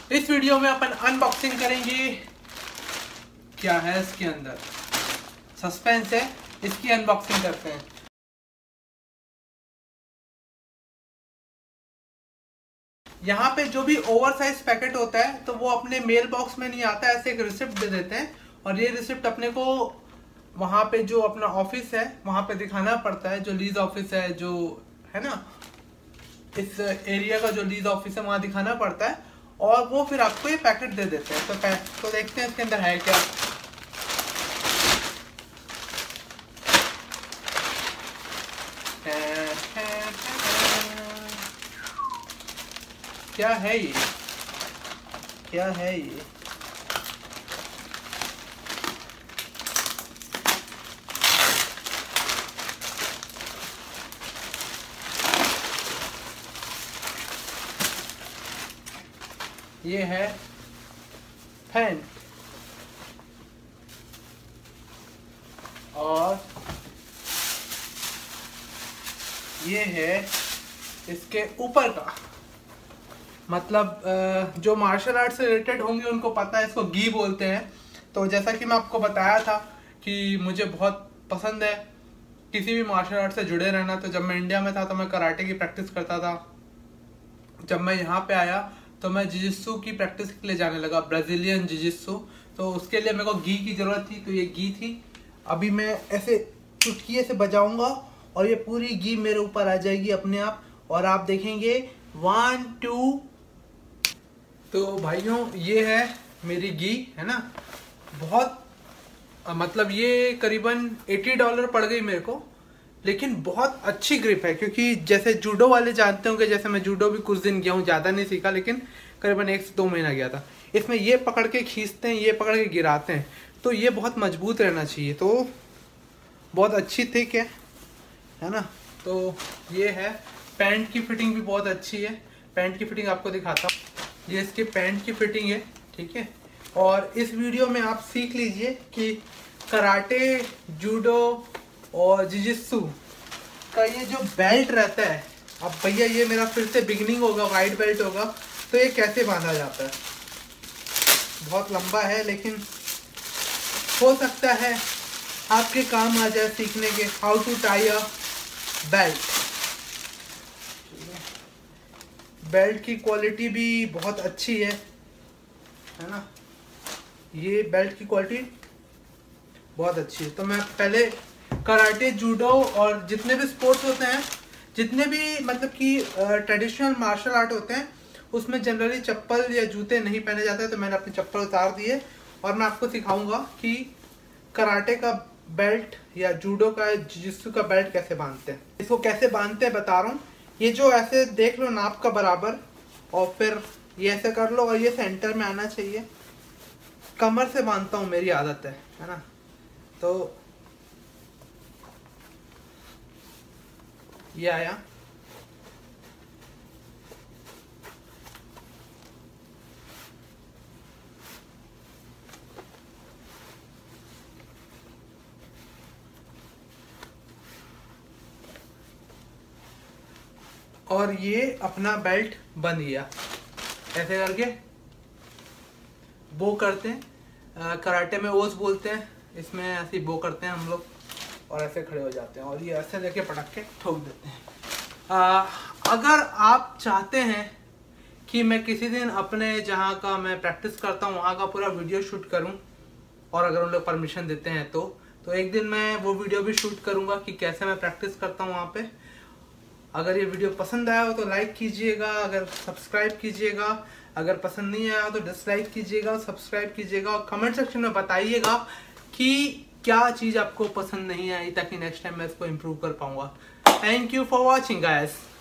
इस वीडियो में अपन अनबॉक्सिंग करेंगे। क्या है इसके अंदर, सस्पेंस है, इसकी अनबॉक्सिंग करते हैं। यहाँ पे जो भी ओवरसाइज पैकेट होता है तो वो अपने मेल बॉक्स में नहीं आता, ऐसे एक रिसिप्ट दे देते हैं और ये रिसिप्ट अपने को वहाँ पे जो अपना ऑफिस है वहाँ पे दिखाना पड़ता है। जो लीज ऑफिस है, जो है ना इस एरिया का जो लीज ऑफिस है वहाँ दिखाना पड़ता है और वो फिर आपको ये पैकेट दे देते हैं। तो देखते हैं इसके अंदर है क्या। क्या है ये, क्या है ये? ये है फैन और ये है इसके ऊपर का, मतलब जो मार्शल आर्ट से रिलेटेड होंगे उनको पता है, इसको गी बोलते हैं। तो जैसा कि मैं आपको बताया था कि मुझे बहुत पसंद है किसी भी मार्शल आर्ट से जुड़े रहना। तो जब मैं इंडिया में था तो मैं कराटे की प्रैक्टिस करता था। जब मैं यहाँ पे आया तो मैं जिजित्सु की प्रैक्टिस के लिए जाने लगा, ब्राजीलियन जिजित्सु। तो उसके लिए मेरे को गी की ज़रूरत थी, तो ये गी थी। अभी मैं ऐसे चुटकिए से बजाऊंगा और ये पूरी गी मेरे ऊपर आ जाएगी अपने आप, और आप देखेंगे 1 2। तो भाइयों ये है मेरी गी, है ना। बहुत मतलब ये करीबन $80 पड़ गई मेरे को, लेकिन बहुत अच्छी ग्रिप है। क्योंकि जैसे जूडो वाले जानते होंगे, जैसे मैं जूडो भी कुछ दिन गया हूँ, ज़्यादा नहीं सीखा, लेकिन करीबन 1 से 2 महीना गया था। इसमें ये पकड़ के खींचते हैं, ये पकड़ के गिराते हैं, तो ये बहुत मजबूत रहना चाहिए। तो बहुत अच्छी थिक है ना। तो ये है, पैंट की फिटिंग भी बहुत अच्छी है। पैंट की फिटिंग आपको दिखाता हूँ, ये इसकी पैंट की फिटिंग है, ठीक है। और इस वीडियो में आप सीख लीजिए कि कराटे, जूडो और जिजित्सु का ये जो बेल्ट रहता है, अब भैया ये मेरा फिर से बिगिनिंग होगा, वाइट बेल्ट होगा, तो ये कैसे बांधा जाता है। बहुत लंबा है, लेकिन हो सकता है आपके काम आ जाए सीखने के, how to tie a belt. Belt की क्वालिटी भी बहुत अच्छी है ना। ये बेल्ट की क्वालिटी बहुत अच्छी है। तो मैं पहले कराटे, जूडो और जितने भी स्पोर्ट्स होते हैं, जितने भी मतलब कि ट्रेडिशनल मार्शल आर्ट होते हैं, उसमें जनरली चप्पल या जूते नहीं पहने जाते हैं। तो मैंने अपनी चप्पल उतार दिए और मैं आपको सिखाऊंगा कि कराटे का बेल्ट या जूडो का, जिजित्सु का बेल्ट कैसे बांधते हैं। इसको कैसे बांधते हैं बता रहा हूँ। ये जो ऐसे देख लो नाप का बराबर, और फिर ये ऐसे कर लो और ये सेंटर में आना चाहिए। कमर से बांधता हूँ, मेरी आदत है ना। तो ये आया, और ये अपना बेल्ट बन गया। ऐसे करके बो करते हैं, कराटे में ओस बोलते हैं, इसमें ऐसे बो करते हैं हम लोग, और ऐसे खड़े हो जाते हैं और ये ऐसे लेके पटक के ठोक देते हैं। अगर आप चाहते हैं कि मैं किसी दिन अपने जहाँ का मैं प्रैक्टिस करता हूँ वहाँ का पूरा वीडियो शूट करूँ, और अगर उन लोग परमिशन देते हैं तो एक दिन मैं वो वीडियो भी शूट करूँगा कि कैसे मैं प्रैक्टिस करता हूँ वहाँ पे। अगर ये वीडियो पसंद आया हो तो लाइक कीजिएगा, अगर सब्सक्राइब कीजिएगा, अगर पसंद नहीं आया तो डिसलाइक कीजिएगा, सब्सक्राइब कीजिएगा, और कमेंट सेक्शन में बताइएगा कि क्या चीज़ आपको पसंद नहीं आई, ताकि नेक्स्ट टाइम मैं इसको इम्प्रूव कर पाऊंगा। Thank you for watching guys.